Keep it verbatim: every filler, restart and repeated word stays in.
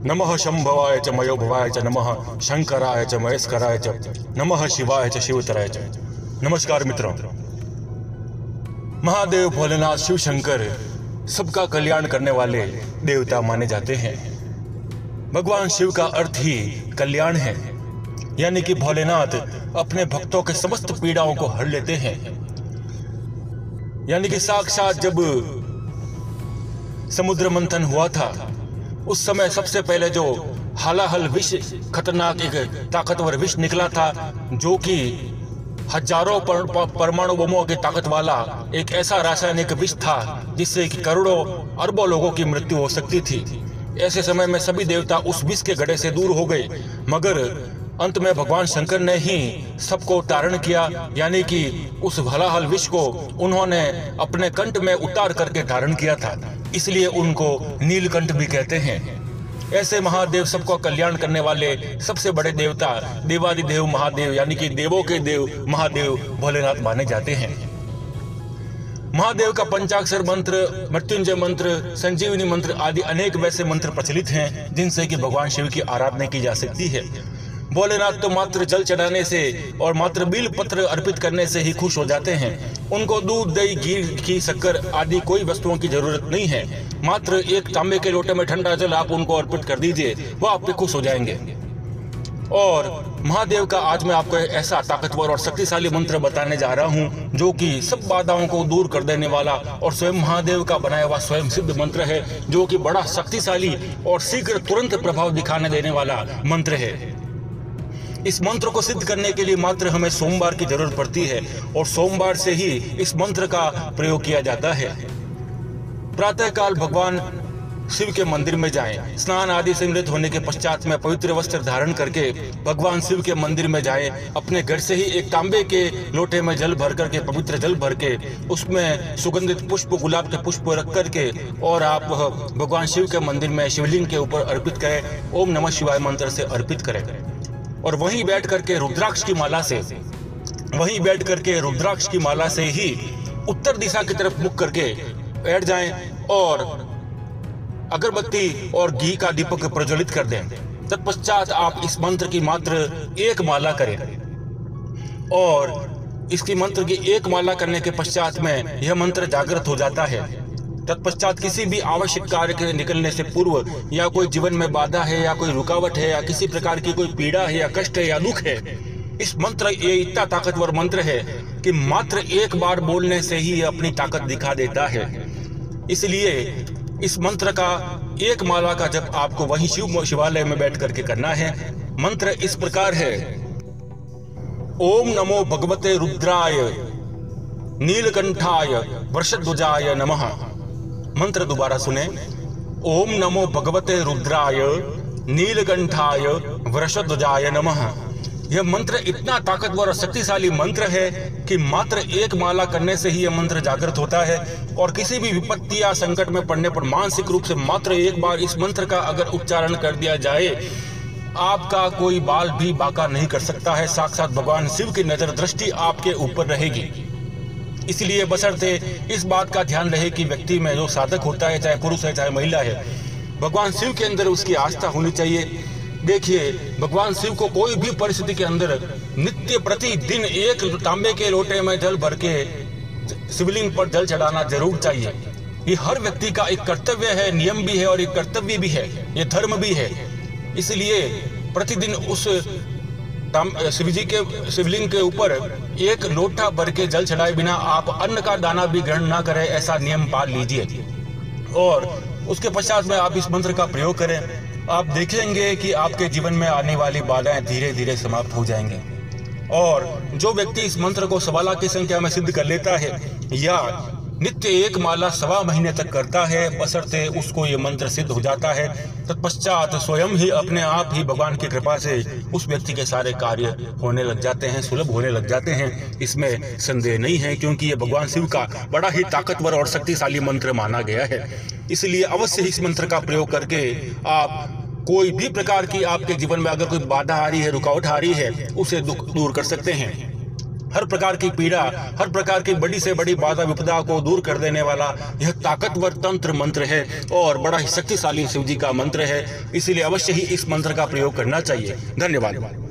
नमः शंभवाय च मयोभवाय च नमः शंकराय च महेश्वराय च नमः शिवाय च शिवतराय च। नमस्कार मित्रों, महादेव भोलेनाथ शिव शंकर सबका कल्याण करने वाले देवता माने जाते हैं। भगवान शिव का अर्थ ही कल्याण है, यानी कि भोलेनाथ अपने भक्तों के समस्त पीड़ाओं को हर लेते हैं। यानी कि साक्षात जब समुद्र मंथन हुआ था उस समय सबसे पहले जो हालाहल विष, खतरनाक एक ताकतवर विष निकला था, जो कि हजारों पर, परमाणु बमों की ताकत वाला एक ऐसा रासायनिक विष था जिससे कि करोड़ों अरबों लोगों की मृत्यु हो सकती थी। ऐसे समय में सभी देवता उस विष के गड्ढे से दूर हो गए, मगर अंत में भगवान शंकर ने ही सबको तारण किया, यानी कि उस हलाहल विष को उन्होंने अपने कंठ में उतार करके धारण किया था, इसलिए उनको नीलकंठ भी कहते हैं। ऐसे महादेव सबको कल्याण करने वाले सबसे बड़े देवता देवादिदेव महादेव, यानी कि देवों के देव महादेव भोलेनाथ माने जाते हैं। महादेव का पंचाक्षर मंत्र, मृत्युंजय मंत्र, संजीवनी मंत्र आदि अनेक वैसे मंत्र प्रचलित हैं जिनसे कि भगवान शिव की आराधना की जा सकती है। भोलेनाथ तो मात्र जल चढ़ाने से और मात्र बिल पत्र अर्पित करने से ही खुश हो जाते हैं। उनको दूध, दही, घी, घी, शक्कर आदि कोई वस्तुओं की जरूरत नहीं है। मात्र एक तांबे के लोटे में ठंडा जल आप उनको अर्पित कर दीजिए, वो आप पे खुश हो जाएंगे। और महादेव का आज मैं आपको ऐसा ताकतवर और शक्तिशाली मंत्र बताने जा रहा हूँ जो कि सब बाधाओं को दूर कर देने वाला और स्वयं महादेव का बनाया हुआ स्वयं सिद्ध मंत्र है, जो कि बड़ा शक्तिशाली और शीघ्र तुरंत प्रभाव दिखाने देने वाला मंत्र है। इस मंत्र को सिद्ध करने के लिए मात्र हमें सोमवार की जरूरत पड़ती है और सोमवार से ही इस मंत्र का प्रयोग किया जाता है। प्रातःकाल भगवान शिव के मंदिर में जाएं, स्नान आदि से निवृत्त होने के पश्चात में पवित्र वस्त्र धारण करके भगवान शिव के मंदिर में जाएं। अपने घर से ही एक तांबे के लोटे में जल भर करके, पवित्र जल भर के, उसमें सुगंधित पुष्प, गुलाब के पुष्प रख करके और आप भगवान शिव के मंदिर में शिवलिंग के ऊपर अर्पित करें। ओम नमः शिवाय मंत्र से अर्पित करें और वहीं बैठ करके रुद्राक्ष की माला से वहीं बैठ करके रुद्राक्ष की माला से ही उत्तर दिशा की तरफ मुख करके बैठ जाएं और अगरबत्ती और घी का दीपक प्रज्वलित कर दें। तत्पश्चात आप इस मंत्र की मात्र एक माला करें और इसकी मंत्र की एक माला करने के पश्चात में यह मंत्र जागृत हो जाता है। तत्पश्चात किसी भी आवश्यक कार्य के निकलने से पूर्व या कोई जीवन में बाधा है या कोई रुकावट है या किसी प्रकार की कोई पीड़ा है या कष्ट है या दुख है, इस मंत्र ये इतना ताकतवर मंत्र है कि मात्र एक बार बोलने से ही अपनी ताकत दिखा देता है। इसलिए इस मंत्र का एक माला का जब आपको वहीं शिव शिवालय में बैठ करके करना है। मंत्र इस प्रकार है, ओम नमो भगवते रुद्राय नीलकंठाय वृषध्वजाय नमः। मंत्र दोबारा सुने, ओम नमो भगवते रुद्राय नीलकंठाय वृषध्वजाय नमः। यह मंत्र इतना ताकतवर और शक्तिशाली मंत्र है कि मात्र एक माला करने से ही यह मंत्र जागृत होता है और किसी भी विपत्ति या संकट में पड़ने पर मानसिक रूप से मात्र एक बार इस मंत्र का अगर उच्चारण कर दिया जाए, आपका कोई बाल भी बांका नहीं कर सकता है। साक्षात भगवान शिव की नजर दृष्टि आपके ऊपर रहेगी। इसलिए बशर्ते इस बात का ध्यान रहे कि व्यक्ति में जो साधक होता है, चाहे पुरुष है चाहे महिला है, भगवान शिव के अंदर उसकी आस्था होनी चाहिए। देखिए, भगवान शिव को कोई भी परिस्थिति के अंदर नित्य प्रतिदिन एक तांबे के लोटे में जल भर के शिवलिंग पर जल चढ़ाना जरूर चाहिए। ये हर व्यक्ति का एक कर्तव्य है, नियम भी है और एक कर्तव्य भी है, ये धर्म भी है। इसलिए प्रतिदिन उस शिव जी के शिवलिंग के ऊपर एक लोटा भर के जल चढ़ाए बिना आप अन्न का दाना भी ग्रहण ना करें, ऐसा नियम पाल लीजिए। और उसके पश्चात में आप इस मंत्र का प्रयोग करें। आप देखेंगे कि आपके जीवन में आने वाली बाधाएं धीरे धीरे समाप्त हो जाएंगे। और जो व्यक्ति इस मंत्र को सवा लाख की संख्या में सिद्ध कर लेता है या नित्य एक माला सवा महीने तक करता है, बशर्ते उसको ये मंत्र सिद्ध हो जाता है, तत्पश्चात स्वयं ही अपने आप ही भगवान की कृपा से उस व्यक्ति के सारे कार्य होने लग जाते हैं, सुलभ होने लग जाते हैं। इसमें संदेह नहीं है, क्योंकि ये भगवान शिव का बड़ा ही ताकतवर और शक्तिशाली मंत्र माना गया है। इसलिए अवश्य इस मंत्र का प्रयोग करके आप कोई भी प्रकार की आपके जीवन में अगर कोई बाधा आ रही है, रुकावट आ रही है, उसे दूर कर सकते हैं। हर प्रकार की पीड़ा, हर प्रकार की बड़ी से बड़ी बाधा विपदा को दूर कर देने वाला यह ताकतवर तंत्र मंत्र है और बड़ा ही शक्तिशाली शिव जी का मंत्र है। इसीलिए अवश्य ही इस मंत्र का प्रयोग करना चाहिए। धन्यवाद।